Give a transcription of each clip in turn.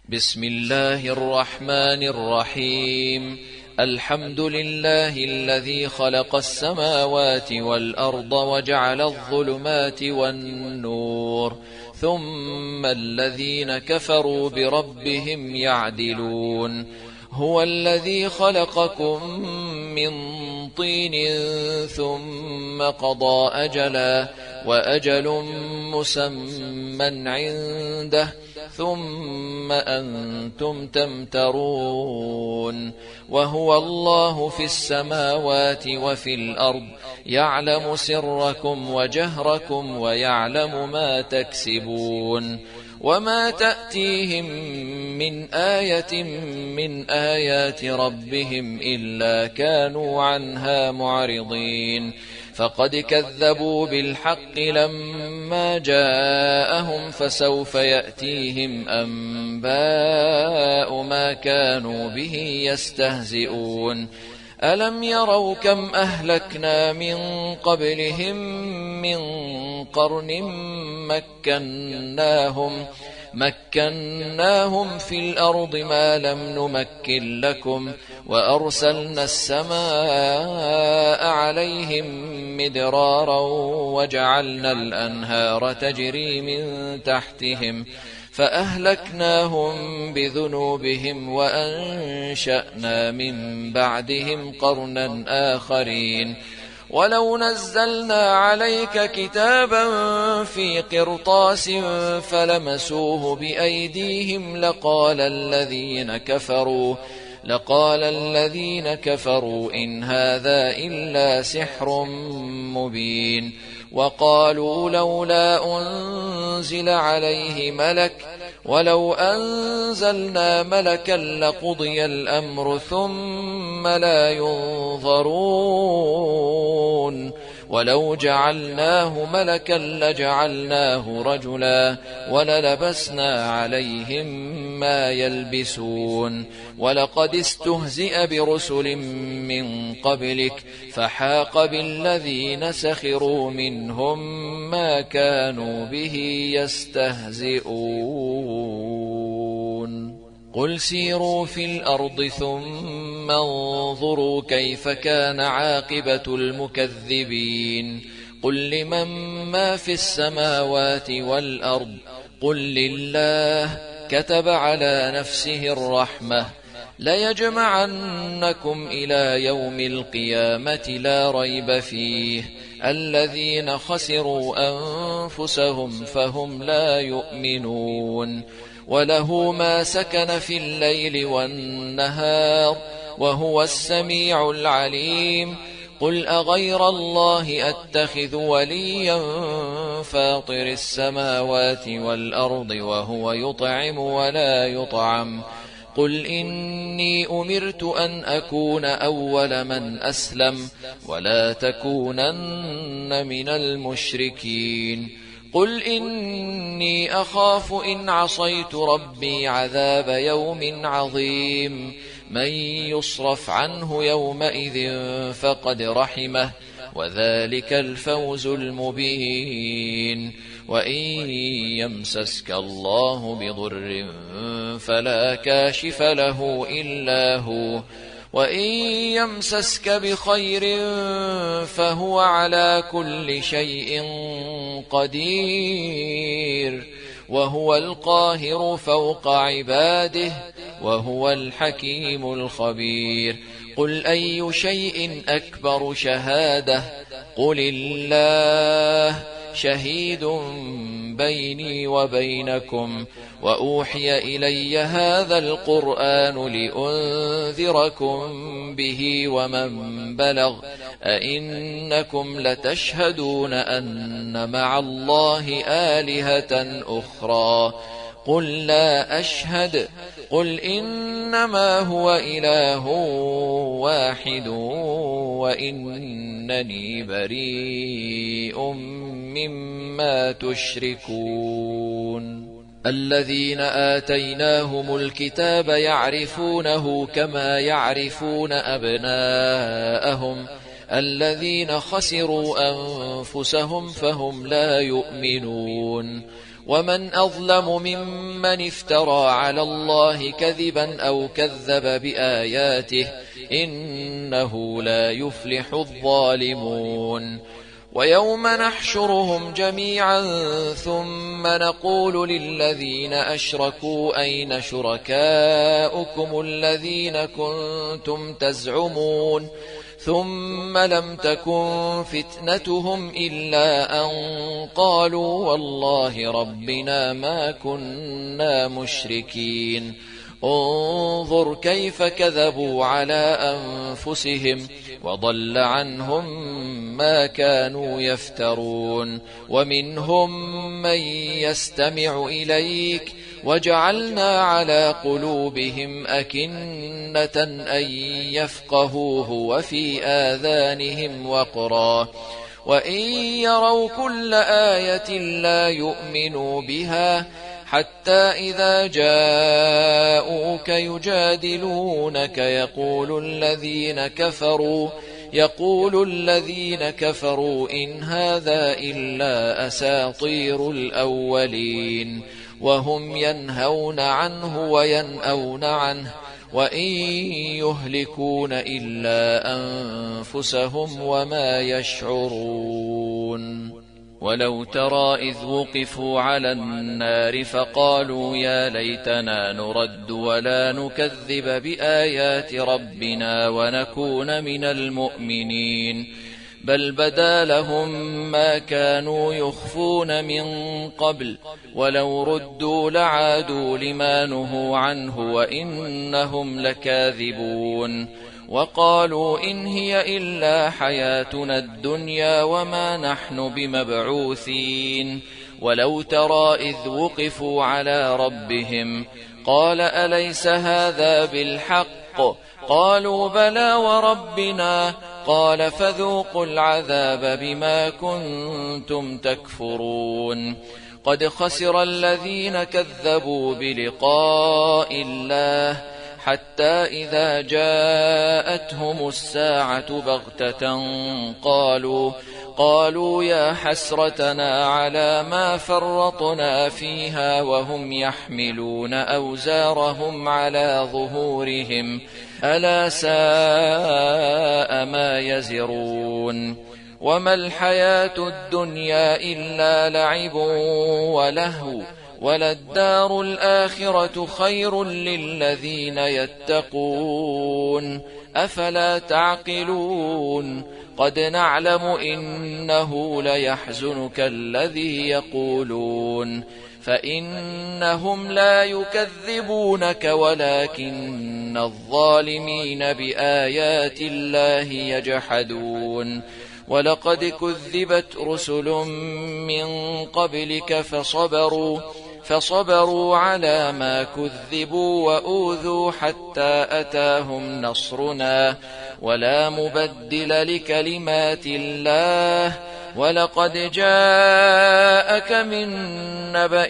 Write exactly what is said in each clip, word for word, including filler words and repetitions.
بسم الله الرحمن الرحيم. الحمد لله الذي خلق السماوات والأرض وجعل الظلمات والنور، ثم الذين كفروا بربهم يعدلون. هو الذي خلقكم من طين ثم قضى أجلا، وأجل مسمى عنده، ثم أنتم تمترون. وهو الله في السماوات وفي الأرض، يعلم سركم وجهركم ويعلم ما تكسبون. وما تأتيهم من آية من آيات ربهم إلا كانوا عنها معرضين. فقد كذبوا بالحق لما جاءهم، فسوف يأتيهم أنباء ما كانوا به يستهزئون. ألم يروا كم أهلكنا من قبلهم من قرن مكناهم مكناهم في الأرض ما لم نمكن لكم، وأرسلنا السماء عليهم مدرارا، وجعلنا الأنهار تجري من تحتهم، فأهلكناهم بذنوبهم وأنشأنا من بعدهم قرنا آخرين. ولو نزلنا عليك كتابا في قرطاس فلمسوه بأيديهم لقال الذين كفروا لقال الذين كفروا إن هذا إلا سحر مبين. وقالوا لولا أنزل عليه ملك، ولو أنزلنا ملكا لقضي الأمر ثم لا ينظرون. ولو جعلناه ملكا لجعلناه رجلا، وللبسنا عليهم ما يلبسون. ولقد استهزئ برسل من قبلك، فحاق بالذين سخروا منهم ما كانوا به يستهزئون. قل سيروا في الأرض ثم انظروا كيف كان عاقبة المكذبين. قل لمن ما في السماوات والأرض، قل لله. كتب على نفسه الرحمة، ليجمعنكم إلى يوم القيامة لا ريب فيه. الذين خسروا أنفسهم فهم لا يؤمنون. وله ما سكن في الليل والنهار، وهو السميع العليم. قل أغير الله أتخذ وليا فاطر السماوات والأرض وهو يطعم ولا يطعم. قل إني أمرت أن أكون أول من أسلم، ولا تكونن من المشركين. قل إني أخاف إن عصيت ربي عذاب يوم عظيم. من يصرف عنه يومئذ فقد رحمه، وذلك الفوز المبين. وإن يمسسك الله بضر فلا كاشف له إلا هو، وإن يمسسك بخير فهو على كل شيء قدير. وهو القاهر فوق عباده، وهو الحكيم الخبير. قل أي شيء أكبر شهادة؟ قل الله شهيد بيني وبينكم. وأوحي إلي هذا القرآن لأنذركم به ومن بلغ. أئنكم لتشهدون أن مع الله آلهة أخرى؟ قل لا أشهد. قل إنما هو إله واحد وإنني بريء مما تشركون. الذين آتيناهم الكتاب يعرفونه كما يعرفون أبناءهم، الذين خسروا أنفسهم فهم لا يؤمنون. ومن أظلم ممن افترى على الله كذبا أو كذب بآياته إنه لا يفلح الظالمون ويوم نحشرهم جميعا ثم نقول للذين أشركوا أين شركاؤكم الذين كنتم تزعمون ثم لم تكن فتنتهم إلا أن قالوا والله ربنا ما كنا مشركين انظر كيف كذبوا على أنفسهم وضل عنهم ما كانوا يفترون ومنهم من يستمع إليك وجعلنا على قلوبهم أكنة أن يفقهوه وفي آذانهم وقرا وإن يروا كل آية لا يؤمنوا بها حتى إذا جاءوك يجادلونك يقول الذين كفروا يقول الذين كفروا إن هذا إلا أساطير الأولين وهم ينهون عنه وينأون عنه وإن يهلكون إلا أنفسهم وما يشعرون ولو ترى إذ وقفوا على النار فقالوا يا ليتنا نرد ولا نكذب بآيات ربنا ونكون من المؤمنين بل بدا لهم ما كانوا يخفون من قبل ولو ردوا لعادوا لما نهوا عنه وإنهم لكاذبون وقالوا إن هي إلا حياتنا الدنيا وما نحن بمبعوثين ولو ترى إذ وقفوا على ربهم قال أليس هذا بالحق قالوا بلى وربنا قال فذوقوا العذاب بما كنتم تكفرون قد خسر الذين كذبوا بلقاء الله حتى إذا جاءتهم الساعة بغتة قالوا قالوا يا حسرتنا على ما فرطنا فيها وهم يحملون أوزارهم على ظهورهم ألا ساء ما يزرون وما الحياة الدنيا إلا لعب ولهو وللدار الآخرة خير للذين يتقون أفلا تعقلون قد نعلم إنه ليحزنك الذي يقولون فإنهم لا يكذبونك ولكن الظالمين بآيات الله يجحدون ولقد كذبت رسل من قبلك فصبروا فصبروا على ما كذبوا وأوذوا حتى أتاهم نصرنا ولا مبدل لكلمات الله ولقد جاءك من نبأ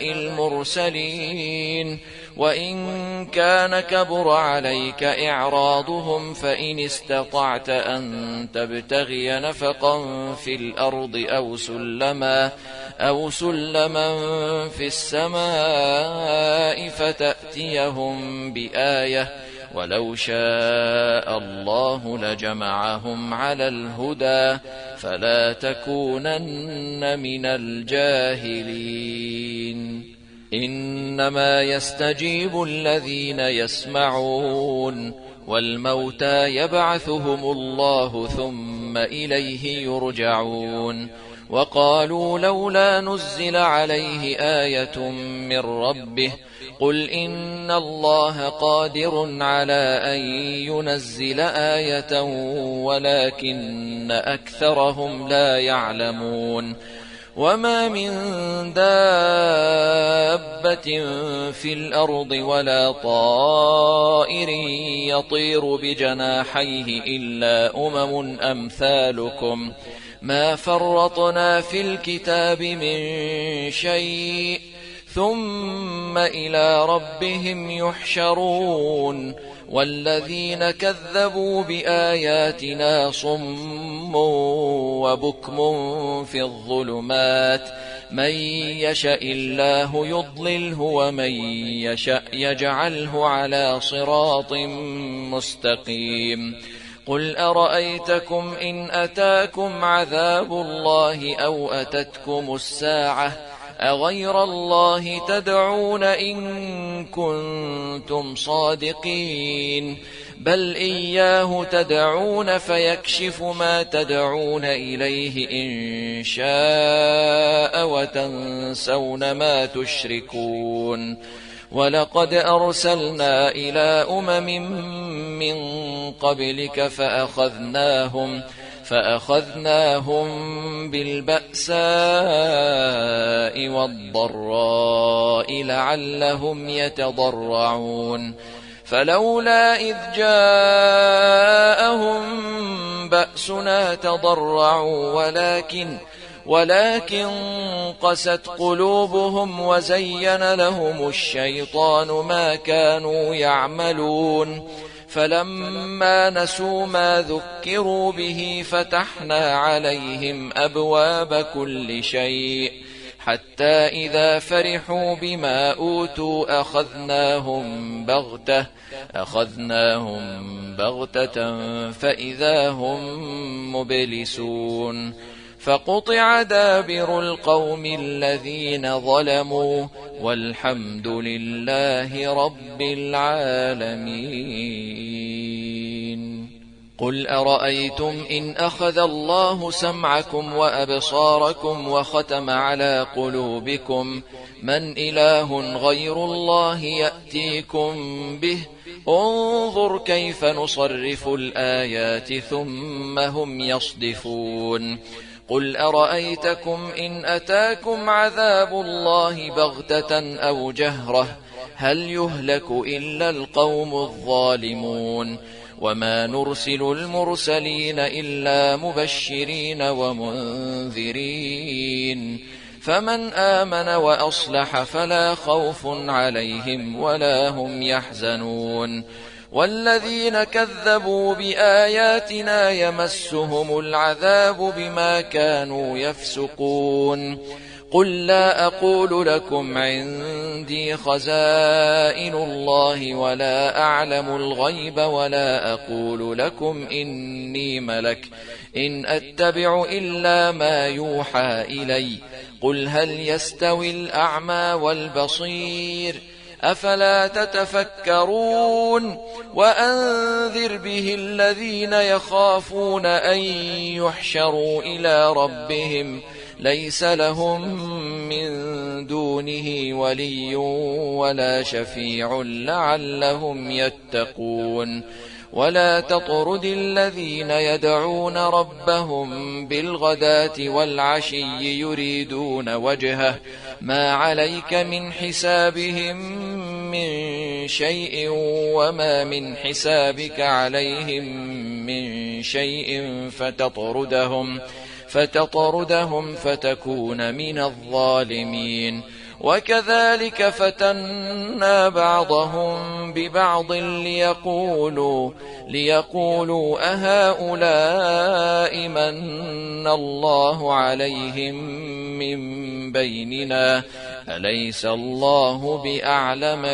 المرسلين وإن كان كبر عليك إعراضهم فإن استطعت أن تبتغي نفقا في الأرض أو سلما أو سلما في السماء فتأتيهم بآية ولو شاء الله لجمعهم على الهدى فلا تكونن من الجاهلين إنما يستجيب الذين يسمعون والموتى يبعثهم الله ثم إليه يرجعون وقالوا لولا نزل عليه آية من ربه قل إن الله قادر على أن ينزل آية ولكن أكثرهم لا يعلمون وما من دابة في الأرض ولا طائر يطير بجناحيه إلا أمم أمثالكم ما فرطنا في الكتاب من شيء ثم إلى ربهم يحشرون والذين كذبوا بآياتنا صم وبكم في الظلمات من يشاء الله يضلله ومن يشاء يجعله على صراط مستقيم. قل أرأيتكم إن أتاكم عذاب الله أو أتتكم الساعة أغير الله تدعون إن كنتم صادقين؟ بل إياه تدعون فيكشف ما تدعون إليه إن شاء وتنسون ما تشركون. ولقد أرسلنا إلى أمم من قبلك فأخذناهم فأخذناهم بالبأساء والضراء لعلهم يتضرعون. فلولا إذ جاءهم بأسنا تضرعوا ولكن ولكن قست قلوبهم وزين لهم الشيطان ما كانوا يعملون. فلما نسوا ما ذكروا به فتحنا عليهم أبواب كل شيء حتى إذا فرحوا بما أوتوا أخذناهم بغتة أخذناهم بغتة فإذا هم مبلسون. فقطع دابر القوم الذين ظلموا والحمد لله رب العالمين. قل أرأيتم إن أخذ الله سمعكم وأبصاركم وختم على قلوبكم من إله غير الله يأتيكم به؟ انظر كيف نصرف الآيات ثم هم يصدفون. قل أرأيتكم إن أتاكم عذاب الله بغتة أو جهرة هل يهلك إلا القوم الظالمون؟ وما نرسل المرسلين إلا مبشرين ومنذرين فمن آمن وأصلح فلا خوف عليهم ولا هم يحزنون. والذين كذبوا بآياتنا يمسهم العذاب بما كانوا يفسقون. قل لا أقول لكم عندي خزائن الله ولا أعلم الغيب ولا أقول لكم إني ملك إن أتبع إلا ما يوحى إلي. قل هل يستوي الأعمى والبصير أفلا تتفكرون؟ وأنذر به الذين يخافون أن يحشروا إلى ربهم ليس لهم من دونه ولي ولا شفيع لعلهم يتقون. ولا تطرد الذين يدعون ربهم بالغداة والعشي يريدون وجهه ما عليك من حسابهم من شيء وما من حسابك عليهم من شيء فتطردهم فتطردهم فتكون من الظالمين. وكذلك فتنا بعضهم ببعض ليقولوا ليقولوا أهؤلاء من الله عليهم من بيننا أليس الله بأعلم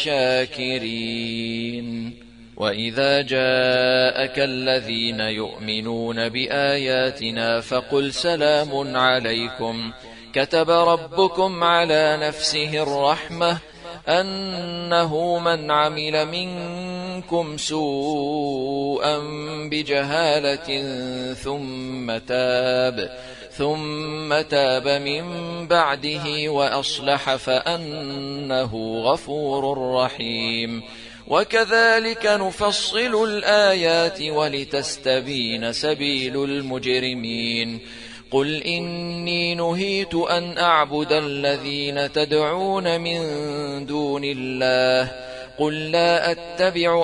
بالشاكرين. وإذا جاءك الذين يؤمنون بآياتنا فقل سلام عليكم كتب ربكم على نفسه الرحمة أنه من عمل منكم سوءا بجهالة ثم تاب ثم تاب من بعده وأصلح فأنه غفور رحيم. وكذلك نفصل الآيات ولتستبين سبيل المجرمين. قل إني نهيت أن أعبد الذين تدعون من دون الله قل لا أتبع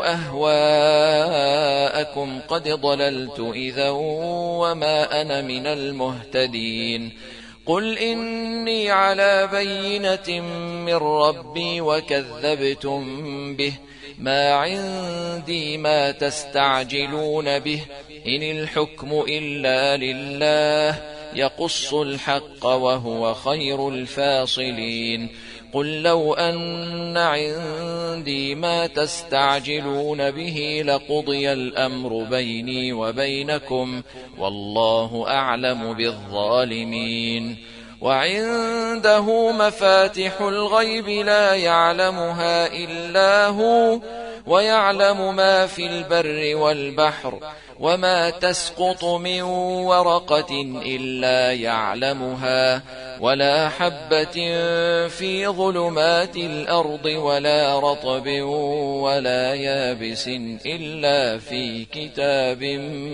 أهواءكم قد ضللت إذا وما أنا من المهتدين. قل إني على بينة من ربي وكذبتم به ما عندي ما تستعجلون به إن الحكم إلا لله يقص الحق وهو خير الفاصلين قل لو أن عندي ما تستعجلون به لقضي الأمر بيني وبينكم والله أعلم بالظالمين وعنده مفاتح الغيب لا يعلمها إلا هو ويعلم ما في البر والبحر وما تسقط من ورقة إلا يعلمها ولا حبة في ظلمات الأرض ولا رطب ولا يابس إلا في كتاب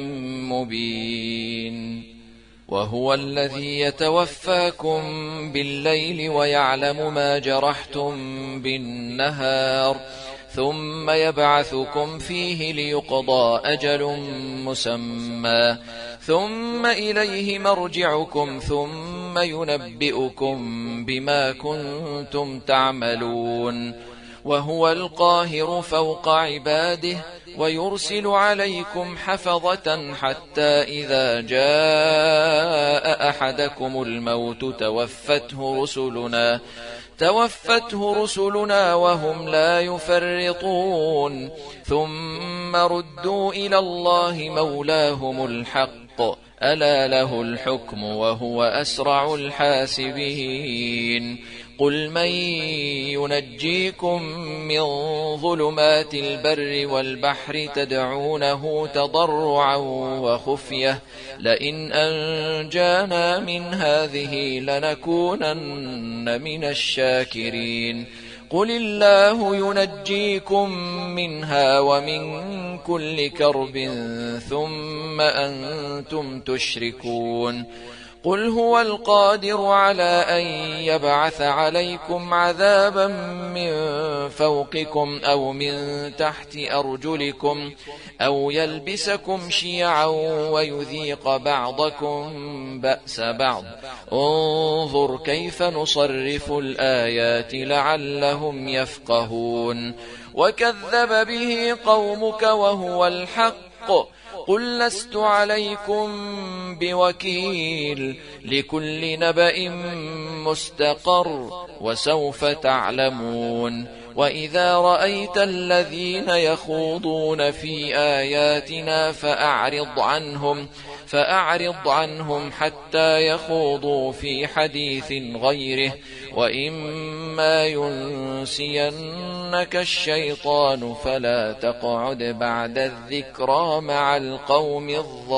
مبين وهو الذي يتوفاكم بالليل ويعلم ما جرحتم بالنهار ثم يبعثكم فيه ليقضى أجل مسمى ثم إليه مرجعكم ثم ينبئكم بما كنتم تعملون وهو القاهر فوق عباده ويرسل عليكم حفظة حتى إذا جاء أحدكم الموت توفته رسلنا توفته رسلنا وهم لا يفرطون ثم ردوا إلى الله مولاهم الحق ألا له الحكم وهو أسرع الحاسبين قل من ينجيكم من ظلمات البر والبحر تدعونه تضرعا وخفية لئن أنجانا من هذه لنكونن من الشاكرين قل الله ينجيكم منها ومن كل كرب ثم أنتم تشركون قل هو القادر على أن يبعث عليكم عذابا من فوقكم أو من تحت أرجلكم أو يلبسكم شيعا ويذيق بعضكم بأس بعض انظر كيف نصرف الآيات لعلهم يفقهون وكذب به قومك وهو الحق قل لست عليكم بوكيل لكل نبأ مستقر وسوف تعلمون وإذا رأيت الذين يخوضون في آياتنا فأعرض عنهم فأعرض عنهم حتى يخوضوا في حديث غيره وإما ينسينك الشيطان فلا تقعد بعد الذكرى مع القوم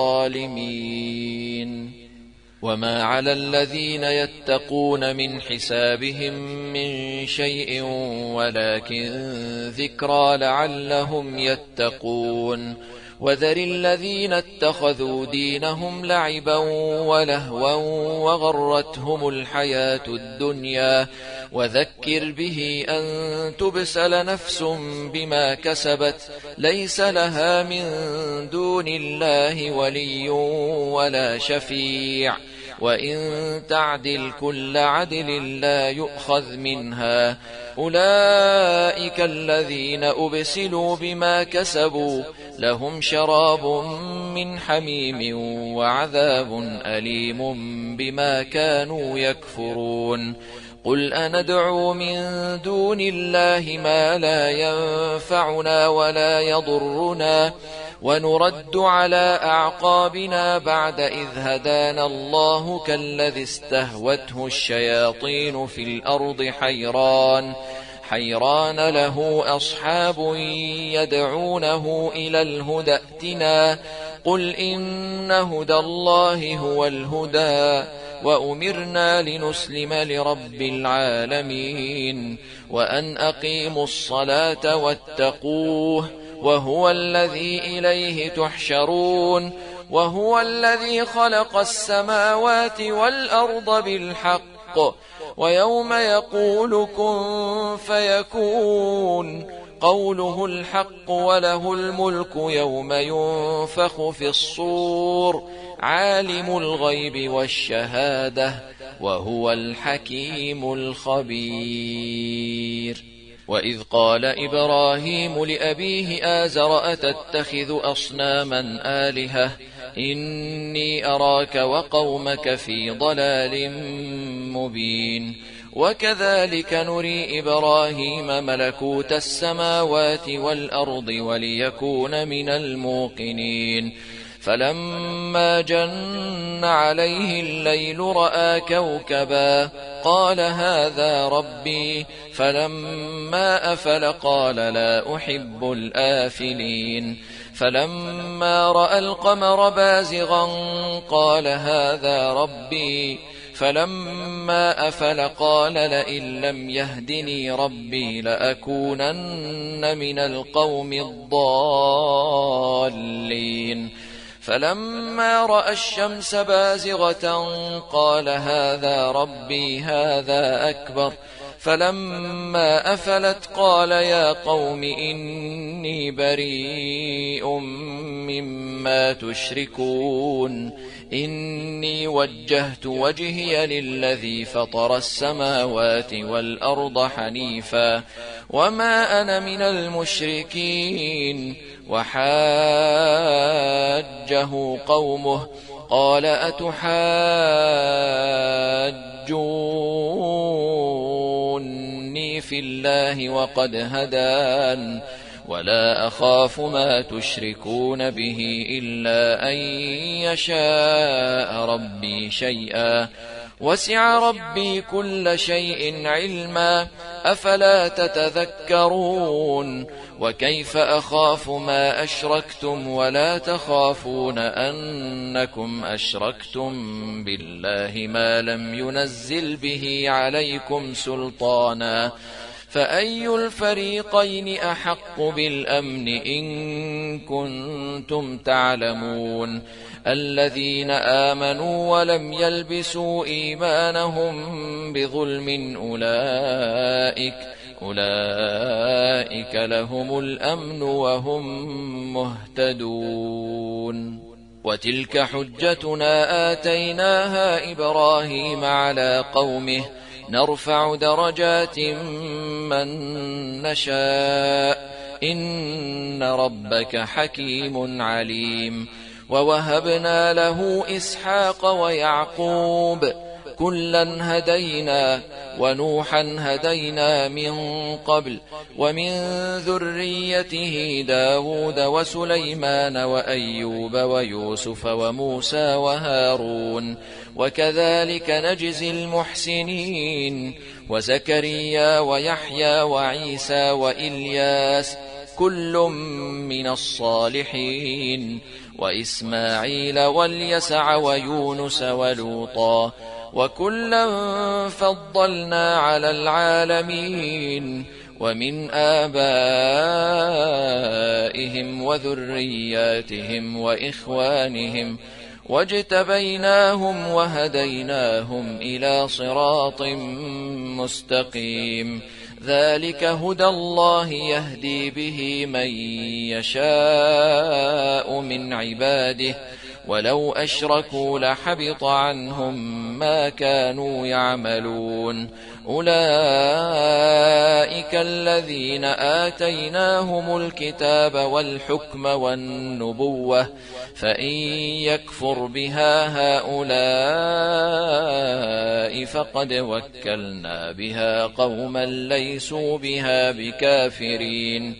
الظالمين وما على الذين يتقون من حسابهم من شيء ولكن ذكرى لعلهم يتقون وذر الذين اتخذوا دينهم لعبا ولهوا وغرتهم الحياة الدنيا وذكر به أن تبسل نفس بما كسبت ليس لها من دون الله ولي ولا شفيع وإن تعدل كل عدل لا يؤخذ منها أولئك الذين أبسلوا بما كسبوا لهم شراب من حميم وعذاب أليم بما كانوا يكفرون قل أندعو من دون الله ما لا ينفعنا ولا يضرنا ونرد على أعقابنا بعد إذ هدانا الله كالذي استهوته الشياطين في الأرض حيران حيران له أصحاب يدعونه إلى الهدى ائتنا قل إن هدى الله هو الهدى وأمرنا لنسلم لرب العالمين وأن أقيموا الصلاة واتقوه وهو الذي إليه تحشرون وهو الذي خلق السماوات والأرض بالحق ويوم يقول كن فيكون قوله الحق وله الملك يوم ينفخ في الصور عالم الغيب والشهادة وهو الحكيم الخبير وإذ قال إبراهيم لأبيه آزر أتتخذ أصناما آلهة إني أراك وقومك في ضلال مبين. وكذلك نري إبراهيم ملكوت السماوات والأرض وليكون من الموقنين. فلما جن عليه الليل رأى كوكبا قال هذا ربي، فلما أفل قال لا أحب الآفلين. فلما رأى القمر بازغا قال هذا ربي، فلما أفل قال لئن لم يهدني ربي لأكونن من القوم الضالين. فلما رأى الشمس بازغة قال هذا ربي هذا أكبر. فلما أفلت قال يا قوم إني بريء مما تشركون إني وجهت وجهي للذي فطر السماوات والأرض حنيفا وما أنا من المشركين. وحاجه قومه قال أتحاجوني في الله وقد هدان ولا أخاف ما تشركون به إلا أن يشاء ربي شيئا وسع ربي كل شيء علما أفلا تتذكرون. وكيف أخاف ما أشركتم ولا تخافون أنكم أشركتم بالله ما لم ينزل به عليكم سلطانا فأي الفريقين أحق بالأمن إن كنتم تعلمون. الذين آمنوا ولم يلبسوا إيمانهم بظلم أولئك أولئك لهم الأمن وهم مهتدون. وتلك حجتنا آتيناها إبراهيم على قومه نرفع درجات من نشاء إن ربك حكيم عليم. ووهبنا له إسحاق ويعقوب كلا هدينا ونوحا هدينا من قبل ومن ذريته داود وسليمان وأيوب ويوسف وموسى وهارون وكذلك نجزي المحسنين. وزكريا ويحيى وعيسى وإلياس كل من الصالحين وإسماعيل واليسع ويونس ولوطا وكلا فضلنا على العالمين. ومن آبائهم وذرياتهم وإخوانهم واجتبيناهم وهديناهم إلى صراط مستقيم. ذلك هدى الله يهدي به من يشاء من عباده ولو أشركوا لحبط عنهم ما كانوا يعملون. أولئك الذين آتيناهم الكتاب والحكم والنبوة فإن يكفر بها هؤلاء فقد وكلنا بها قوما ليسوا بها بكافرين.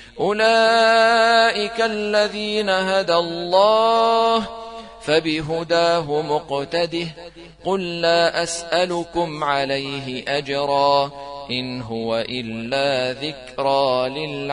أولئك الذين هدى الله فبهداه مقتده قل لا أسألكم عليه أجرا إن هو إلا ذكرى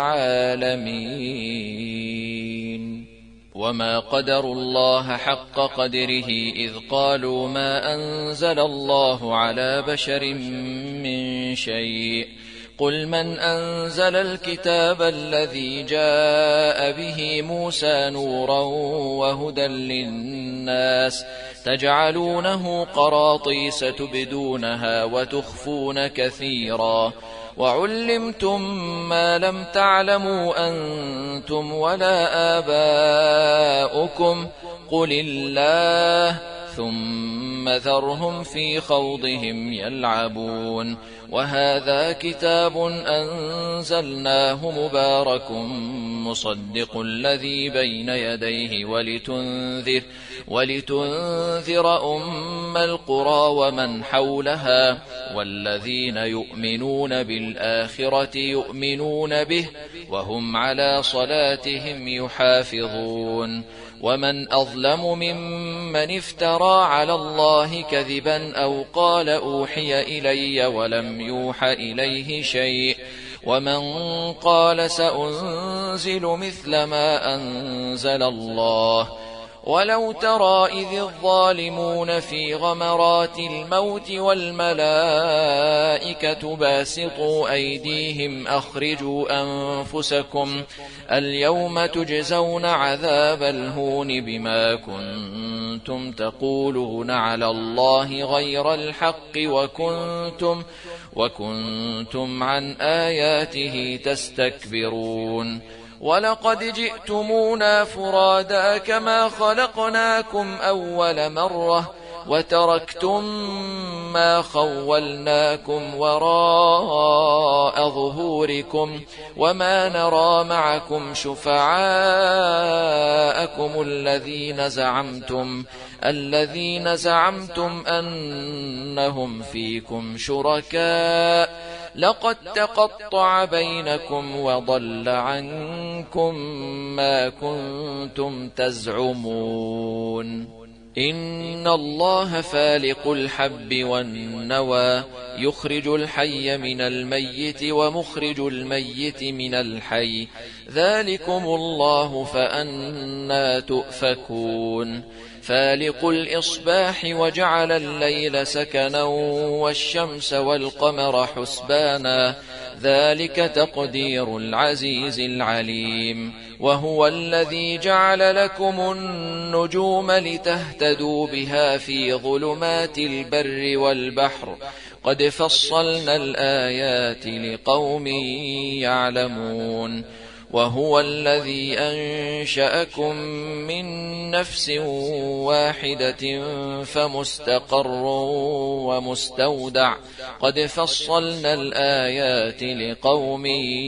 للعالمين. وما قدروا الله حق قدره إذ قالوا ما أنزل الله على بشر من شيء قل من أنزل الكتاب الذي جاء به موسى نورا وهدى للناس تجعلونه قراطيس تبدونها وتخفون كثيرا وعلمتم ما لم تعلموا أنتم ولا آباؤكم قل الله ثم ذرهم في خوضهم يلعبون. وهذا كتاب أنزلناه مبارك مصدق الذي بين يديه ولتنذر, ولتنذر أم القرى ومن حولها والذين يؤمنون بالآخرة يؤمنون به وهم على صلاتهم يحافظون. ومن أظلم ممن افترى على الله كذبا أو قال أوحي إلي ولم يوح إليه شيء ومن قال سأنزل مثل ما أنزل الله. ولو ترى إذ الظالمون في غمرات الموت والملائكة باسطوا أيديهم أخرجوا أنفسكم اليوم تجزون عذاب الهون بما كنتم تقولون على الله غير الحق وكنتم, وكنتم عن آياته تستكبرون. ولقد جئتمونا فرادا كما خلقناكم أول مرة وتركتم ما خولناكم وراء ظهوركم وما نرى معكم شفعاءكم الذين زعمتم الذين زعمتم أنهم فيكم شركاء لقد تقطع بينكم وضل عنكم ما كنتم تزعمون. إن الله فالق الحب والنوى يخرج الحي من الميت ومخرج الميت من الحي ذلكم الله فأنى تؤفكون. فالق الإصباح وجعل الليل سكنا والشمس والقمر حسبانا ذلك تقدير العزيز العليم. وهو الذي جعل لكم النجوم لتهتدوا بها في ظلمات البر والبحر قد فصلنا الآيات لقوم يعلمون. وهو الذي أنشأكم من نفس واحدة فمستقر ومستودع قد فصلنا الآيات لقوم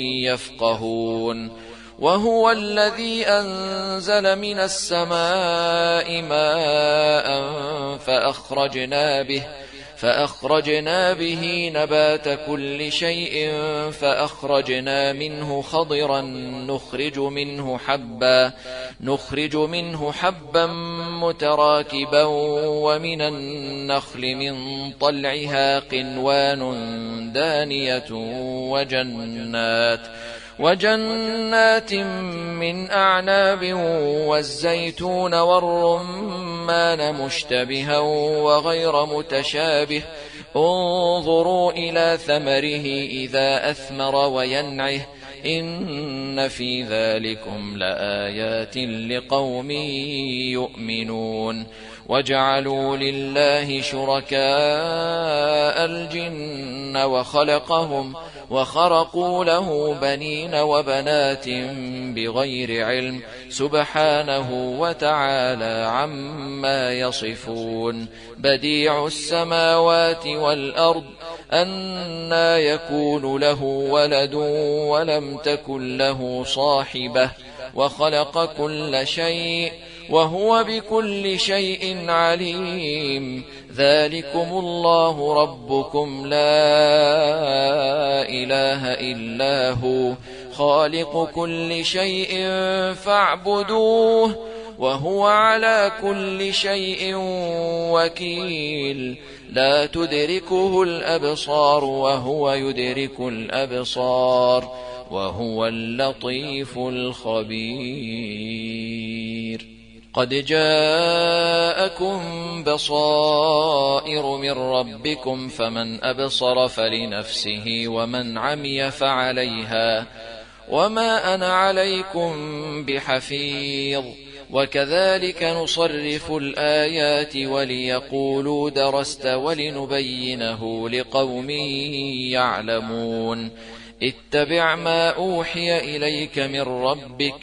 يفقهون. وهو الذي أنزل من السماء ماء فأخرجنا به فأخرجنا به نبات كل شيء فأخرجنا منه خضرا نخرج منه حبا نخرج منه حبا متراكبا ومن النخل من طلعها قنوان دانية وجنات وجنات من أعناب والزيتون والرمان مشتبها وغير متشابه انظروا إلى ثمره إذا أثمر وينعه إن في ذلكم لآيات لقوم يؤمنون. وجعلوا لله شركاء الجن وخلقهم وخرقوا له بنين وبنات بغير علم سبحانه وتعالى عما يصفون. بديع السماوات والأرض أنى يكون له ولد ولم تكن له صاحبة وخلق كل شيء وهو بكل شيء عليم. ذلكم الله ربكم لا إله إلا هو خالق كل شيء فاعبدوه وهو على كل شيء وكيل. لا تدركه الأبصار وهو يدرك الأبصار وهو اللطيف الخبير. قد جاءكم بصائر من ربكم فمن أبصر فلنفسه ومن عمي فعليها وما أنا عليكم بحفيظ. وكذلك نصرف الآيات وليقولوا درست ولنبينه لقوم يعلمون. اتبع ما أوحي إليك من ربك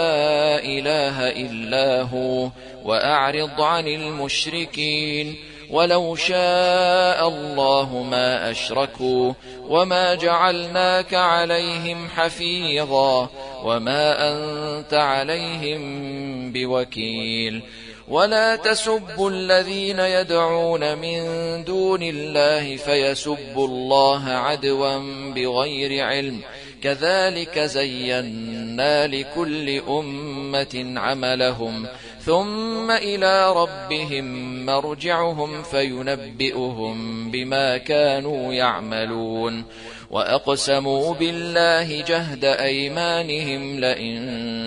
لا إله إلا هو وأعرض عن المشركين. ولو شاء الله ما أشركوا وما جعلناك عليهم حفيظا وما أنت عليهم بوكيل ولا تسبوا الذين يدعون من دون الله فيسبوا الله عدوا بغير علم كذلك زينا لكل أمة عملهم ثم إلى ربهم مرجعهم فينبئهم بما كانوا يعملون وأقسموا بالله جهد أيمانهم لئن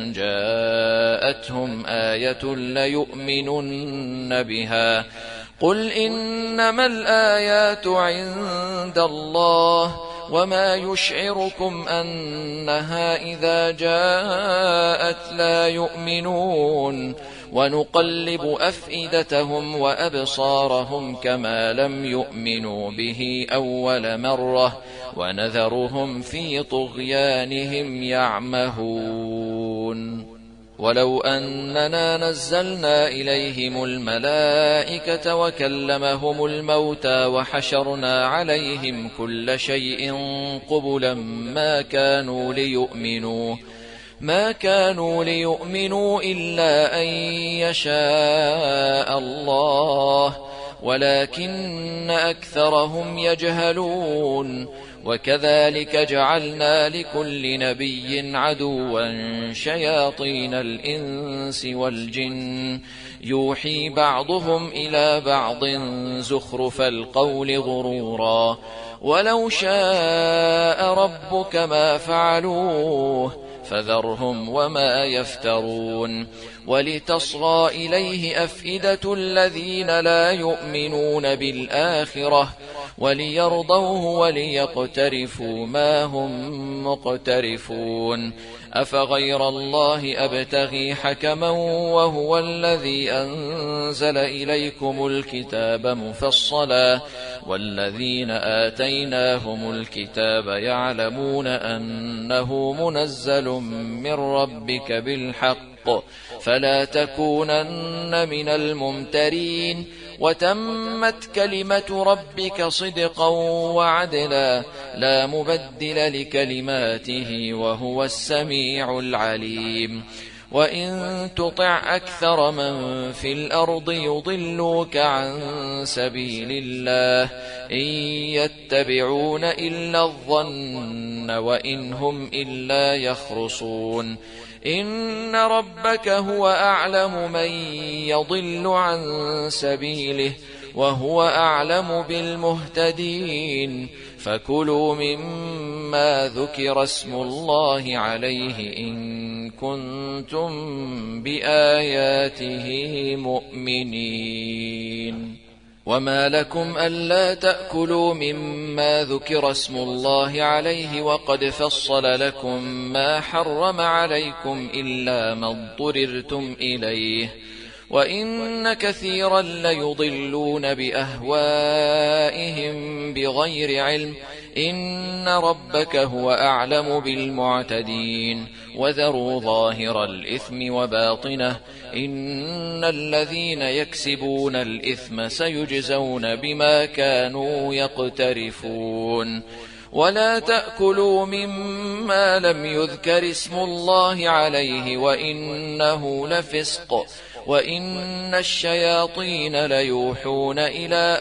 جاءتهم آية ليؤمنن بها قل إنما الآيات عند الله وما يشعركم أنها إذا جاءت لا يؤمنون ونقلب أفئدتهم وأبصارهم كما لم يؤمنوا به أول مرة ونذرهم في طغيانهم يعمهون ولو أننا نزلنا إليهم الملائكة وكلمهم الموتى وحشرنا عليهم كل شيء قبلا ما كانوا ليؤمنوا ما كانوا ليؤمنوا إلا أن يشاء الله ولكن أكثرهم يجهلون وكذلك جعلنا لكل نبي عدوا شياطين الإنس والجن يوحي بعضهم إلى بعض زخرف القول غرورا ولو شاء ربك ما فعلوه فذرهم وما يفترون ولتصغى إليه أفئدة الذين لا يؤمنون بالآخرة وليرضوه وليقترفوا ما هم مقترفون أفغير الله أبتغي حكما وهو الذي أنزل إليكم الكتاب مفصلا والذين آتيناهم الكتاب يعلمون أنه منزل من ربك بالحق فلا تكونن من الممترين وتمت كلمة ربك صدقا وعدلا لا مبدل لكلماته وهو السميع العليم وإن تطع أكثر من في الأرض يضلوك عن سبيل الله إن يتبعون إلا الظن وإن هم إلا يخرصون إن ربك هو أعلم من يضل عن سبيله وهو أعلم بالمهتدين فكلوا مما ذكر اسم الله عليه إن كنتم بآياته مؤمنين وما لكم ألا تأكلوا مما ذكر اسم الله عليه وقد فصل لكم ما حرم عليكم إلا ما اضطررتم إليه وإن كثيرا ليضلون بأهوائهم بغير علم إن ربك هو أعلم بالمعتدين وذروا ظاهر الإثم وباطنه إن الذين يكسبون الإثم سيجزون بما كانوا يقترفون ولا تأكلوا مما لم يذكر اسم الله عليه وإنه لفسق وإن الشياطين ليوحون إلى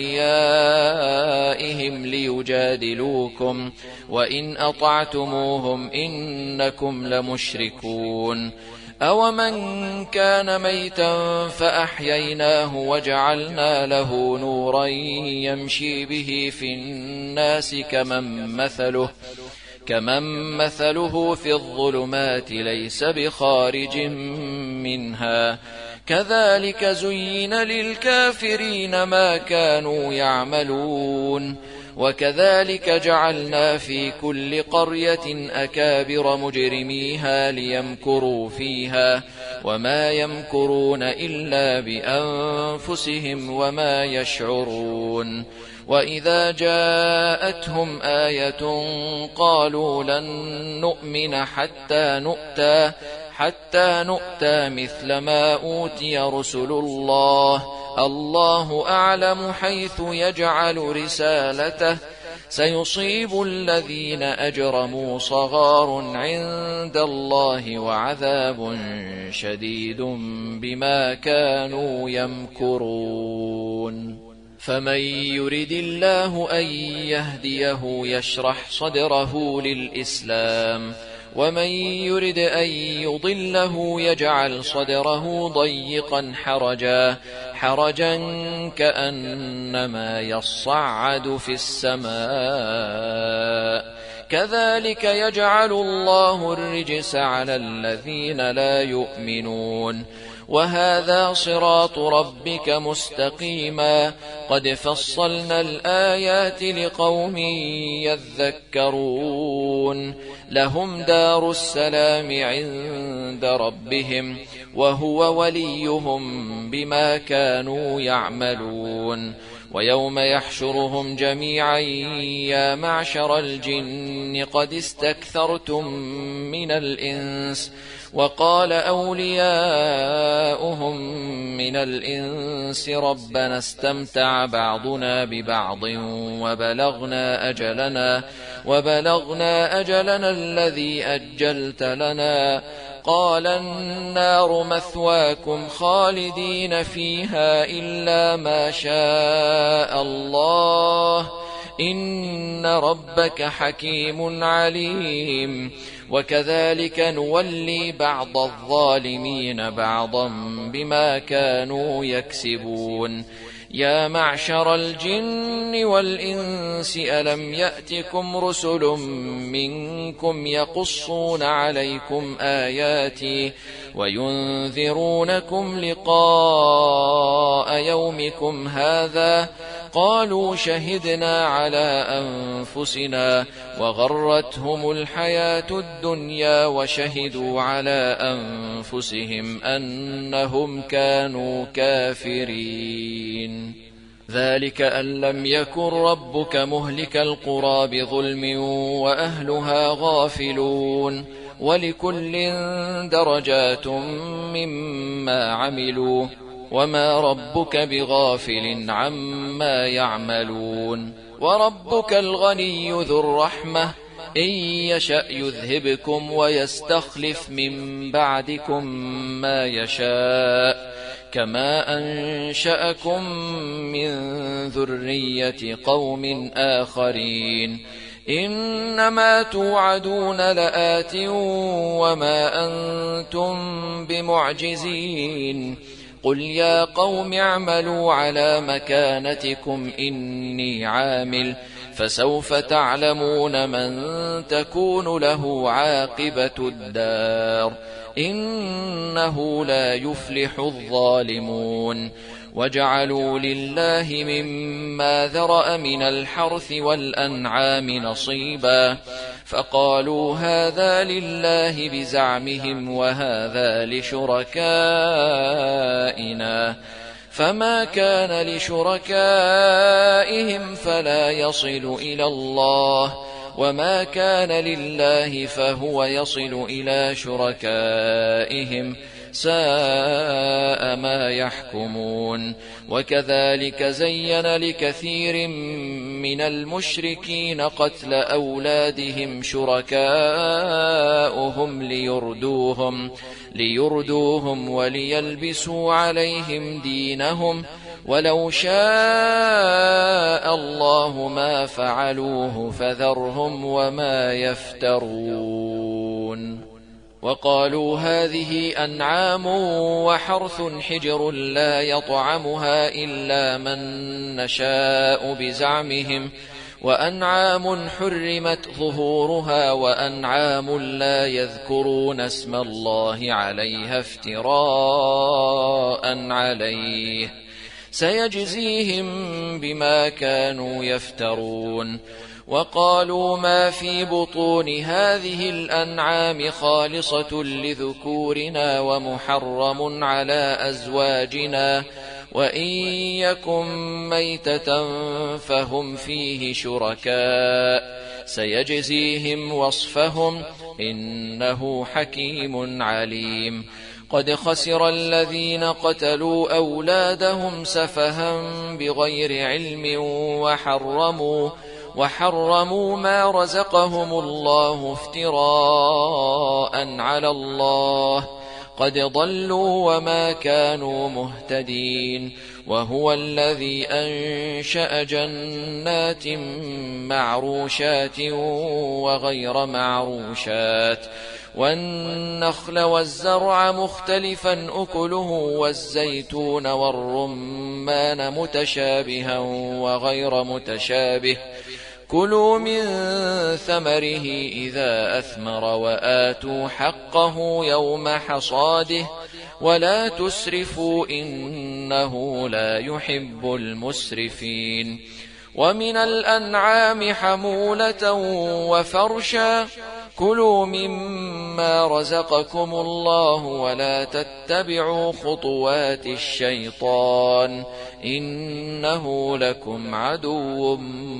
أوليائهم ليجادلوكم وإن أطعتموهم إنكم لمشركون أومن كان ميتا فأحييناه وجعلنا له نورا يمشي به في الناس كمن مثله كمن مثله في الظلمات ليس بخارج منها كذلك زين للكافرين ما كانوا يعملون وكذلك جعلنا في كل قرية أكابر مجرميها ليمكروا فيها وما يمكرون إلا بأنفسهم وما يشعرون وإذا جاءتهم آية قالوا لن نؤمن حتى نؤتى حتى نؤتى مثل ما أوتي رسل الله الله أعلم حيث يجعل رسالته سيصيب الذين أجرموا صغار عند الله وعذاب شديد بما كانوا يمكرون فمن يرد الله أن يهديه يشرح صدره للإسلام ومن يرد أن يضله يجعل صدره ضيقا حرجا حرجا كأنما يصعد في السماء كذلك يجعل الله الرجس على الذين لا يؤمنون وهذا صراط ربك مستقيما قد فصلنا الآيات لقوم يذكرون لهم دار السلام عند ربهم وهو وليهم بما كانوا يعملون ويوم يحشرهم جميعا يا معشر الجن قد استكثرتم من الإنس وقال أولياؤهم من الإنس ربنا استمتع بعضنا ببعض وبلغنا أجلنا وبلغنا أجلنا الذي أجلت لنا قال النار مثواكم خالدين فيها إلا ما شاء الله إن ربك حكيم عليم وكذلك نولي بعض الظالمين بعضا بما كانوا يكسبون يا معشر الجن والإنس ألم يأتكم رسل منكم يقصون عليكم آياتي وينذرونكم لقاء يومكم هذا قالوا شهدنا على أنفسنا وغرتهم الحياة الدنيا وشهدوا على أنفسهم أنهم كانوا كافرين ذلك أن لم يكن ربك مهلك القرى بظلم وأهلها غافلون ولكل درجات مما عملوا وما ربك بغافل عما يعملون وربك الغني ذو الرحمة إن يشأ يذهبكم ويستخلف من بعدكم ما يشاء كما أنشأكم من ذرية قوم آخرين إنما توعدون لآت وما أنتم بمعجزين قل يا قوم اعملوا على مكانتكم إني عامل فسوف تعلمون من تكون له عاقبة الدار إنه لا يفلح الظالمون وجعلوا لله مما ذرأ من الحرث والأنعام نصيبا فقالوا هذا لله بزعمهم وهذا لشركائنا فما كان لشركائهم فلا يصل إلى الله وما كان لله فهو يصل إلى شركائهم ساء ما يحكمون وكذلك زين لكثير من المشركين قتل أولادهم شركاؤهم ليردوهم, ليردوهم وليلبسوا عليهم دينهم ولو شاء الله ما فعلوه فذرهم وما يفترون وقالوا هذه أنعام وحرث حجر لا يطعمها إلا من نشاء بزعمهم وأنعام حرمت ظهورها وأنعام لا يذكرون اسم الله عليها افتراء عليه سيجزيهم بما كانوا يفترون وقالوا ما في بطون هذه الأنعام خالصة لذكورنا ومحرم على أزواجنا وإن يكن ميتة فهم فيه شركاء سيجزيهم وصفهم إنه حكيم عليم قد خسر الذين قتلوا أولادهم سفها بغير علم وحرموا, وحرموا ما رزقهم الله افتراء على الله قد ضلوا وما كانوا مهتدين. وهو الذي أنشأ جنات معروشات وغير معروشات والنخل والزرع مختلفا أكله والزيتون والرمان متشابها وغير متشابه كلوا من ثمره إذا أثمر وآتوا حقه يوم حصاده ولا تسرفوا إنه لا يحب المسرفين. ومن الأنعام حمولة وفرشا كلوا مما رزقكم الله ولا تتبعوا خطوات الشيطان إنه لكم عدو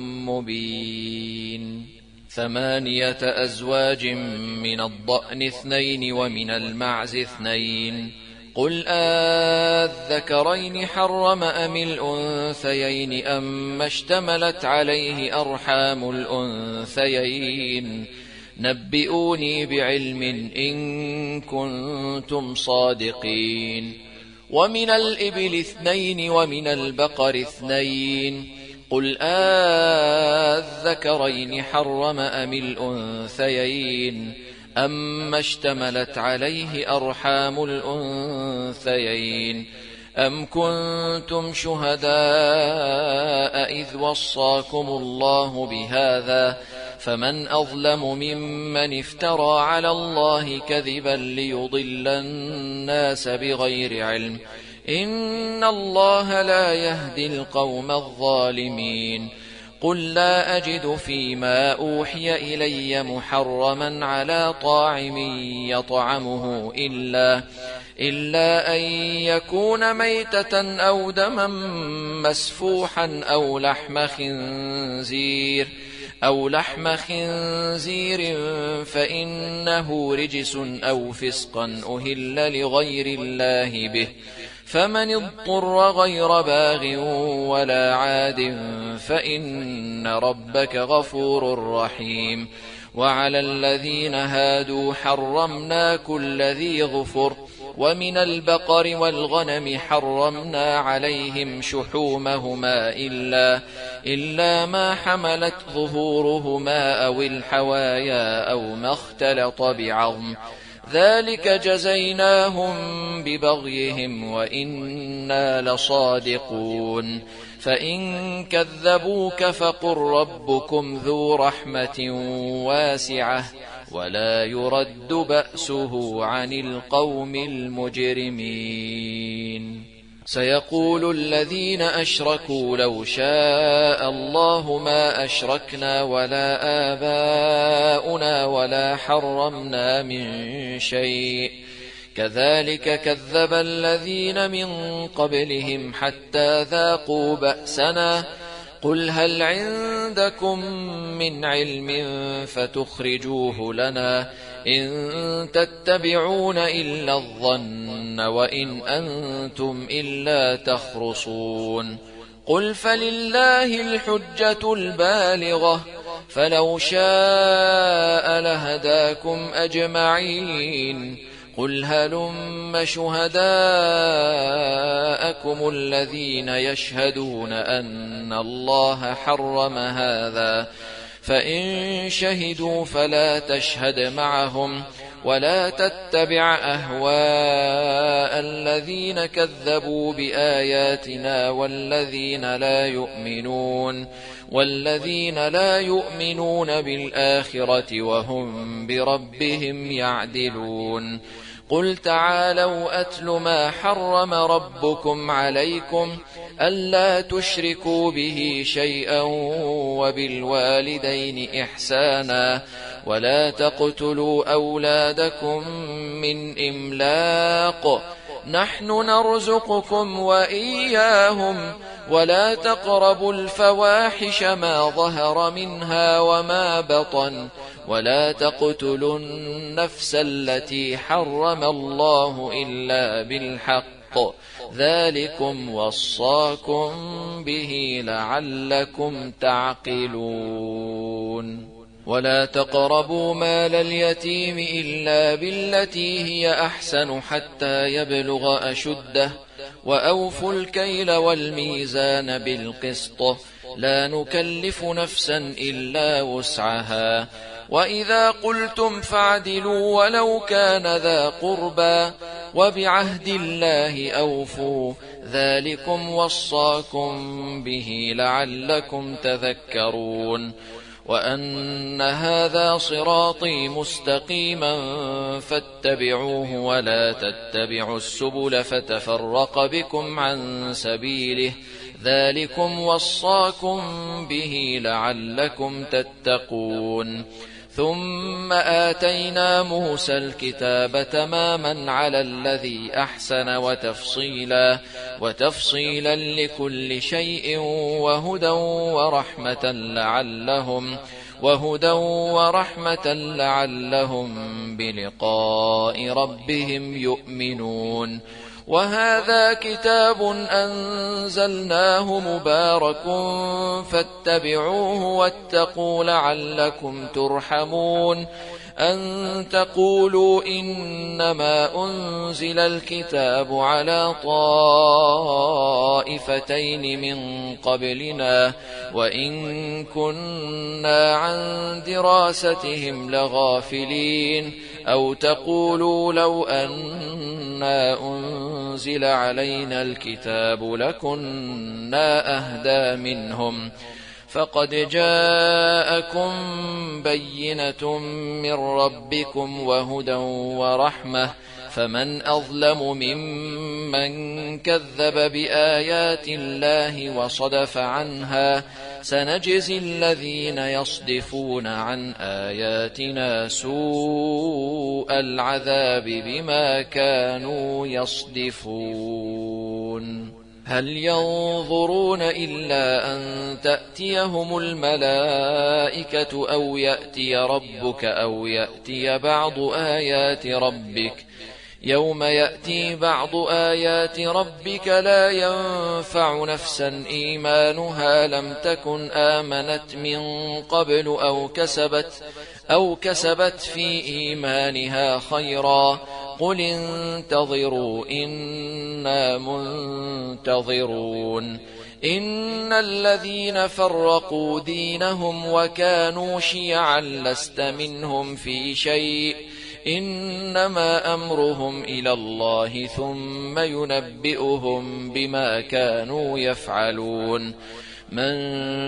مبين. ثمانية أزواج من الضأن اثنين ومن المعز اثنين قل آذكرين حرم أم الأنثيين أما اشتملت عليه أرحام الأنثيين نبئوني بعلم إن كنتم صادقين. ومن الإبل اثنين ومن البقر اثنين قل آذكرين حرم أم الأنثيين أما اشتملت عليه أرحام الأنثيين أم كنتم شهداء إذ وصاكم الله بهذا فمن أظلم ممن افترى على الله كذبا ليضل الناس بغير علم إن الله لا يهدي القوم الظالمين. قل لا أجد فيما أوحي إلي محرما على طاعم يطعمه إلا, إلا أن يكون ميتة أو دما مسفوحا أو لحم خنزير أو لحم خنزير فإنه رجس أو فسقا أهل لغير الله به فمن اضطر غير باغ ولا عاد فإن ربك غفور رحيم. وعلى الذين هادوا حرمنا كل ذي ظفر ومن البقر والغنم حرمنا عليهم شحومهما إلا, إلا ما حملت ظهورهما أو الحوايا أو ما اختلط بعظم ذلك جزيناهم ببغيهم وإنا لصادقون. فإن كذبوك فقل ربكم ذو رحمة واسعة ولا يرد بأسه عن القوم المجرمين. سيقول الذين أشركوا لو شاء الله ما أشركنا ولا آباؤنا ولا حرمنا من شيء كذلك كذب الذين من قبلهم حتى ذاقوا بأسنا قل هل عندكم من علم فتخرجوه لنا إن تتبعون إلا الظن وإن أنتم إلا تخرصون. قل فلله الحجة البالغة فلو شاء لهداكم أجمعين. قل هلم شهداءكم الذين يشهدون أن الله حرم هذا فإن شهدوا فلا تشهد معهم ولا تتبع أهواء الذين كذبوا بآياتنا والذين لا يؤمنون والذين لا يؤمنون بالآخرة وهم بربهم يعدلون. قل تعالوا أتل ما حرم ربكم عليكم ألا تشركوا به شيئا وبالوالدين إحسانا ولا تقتلوا أولادكم من إملاق نحن نرزقكم وإياهم ولا تقربوا الفواحش ما ظهر منها وما بطن ولا تقتلوا النفس التي حرم الله إلا بالحق ذلكم وصاكم به لعلكم تعقلون ولا تقربوا مال اليتيم إلا بالتي هي أحسن حتى يبلغ أشده وأوفوا الكيل والميزان بالقسط لا نكلف نفسا إلا وسعها وإذا قلتم فاعدلوا ولو كان ذا قربى وبعهد الله أوفوا ذلكم وصاكم به لعلكم تذكرون وأن هذا صراطي مستقيما فاتبعوه ولا تتبعوا السبل فتفرق بكم عن سبيله ذلكم وصاكم به لعلكم تتقون ثم آتينا موسى الكتاب تماما على الذي أحسن وتفصيلا وتفصيلا لكل شيء وهدى ورحمة لعلهم وهدى ورحمة لعلهم بلقاء ربهم يؤمنون وهذا كتاب أنزلناه مبارك فاتبعوه واتقوا لعلكم ترحمون أن تقولوا إنما أنزل الكتاب على طائفتين من قبلنا وإن كنا عن دراستهم لغافلين أو تقولوا لو أنا أنزل علينا الكتاب لكنا أهدى منهم فقد جاءكم بينة من ربكم وهدى ورحمة فمن أظلم ممن كذب بآيات الله وصدف عنها سنجزي الذين يصدفون عن آياتنا سوء العذاب بما كانوا يصدفون هل ينظرون إلا أن تأتيهم الملائكة أو يأتي ربك أو يأتي بعض آيات ربك يوم يأتي بعض آيات ربك لا ينفع نفسا إيمانها لم تكن آمنت من قبل أو كسبت أو كسبت في إيمانها خيرا قل انتظروا إنا منتظرون إن الذين فرقوا دينهم وكانوا شيعا لست منهم في شيء إنما أمرهم إلى الله ثم ينبئهم بما كانوا يفعلون من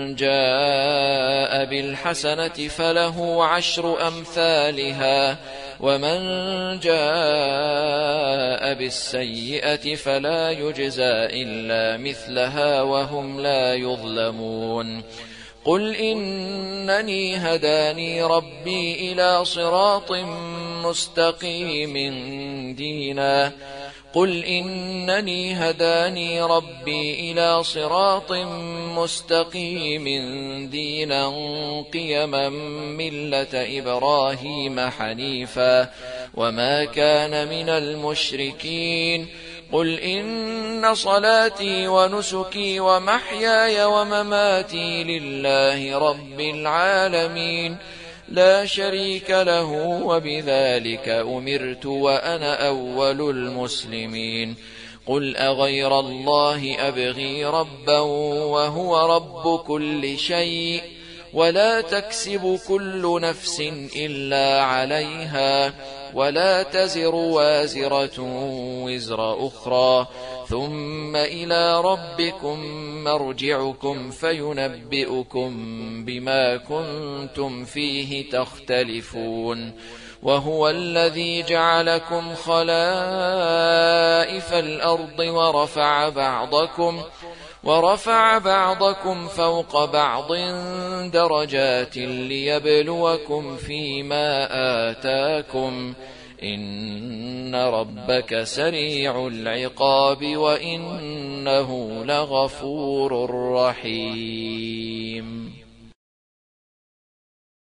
جاء بالحسنة فله عشر أمثالها ومن جاء بالسيئة فلا يجزى إلا مثلها وهم لا يظلمون قل إنني هداني ربي إلى صراط مستقيم دينا قل إنني هداني ربي إلى صراط مستقيم دينا قيما ملة إبراهيم حنيفا وما كان من المشركين قل إن صلاتي ونسكي ومحياي ومماتي لله رب العالمين لا شريك له وبذلك أمرت وأنا أول المسلمين قل أغير الله أبغي ربا وهو رب كل شيء ولا تكسب كل نفس إلا عليها ولا تزر وازرة وزر أخرى ثم إلى ربكم مرجعكم فينبئكم بما كنتم فيه تختلفون وهو الذي جعلكم خلائف الأرض ورفع بعضكم ورفع بعضكم فوق بعض درجات ليبلوكم فيما آتاكم إن ربك سريع العقاب وإنه لغفور رحيم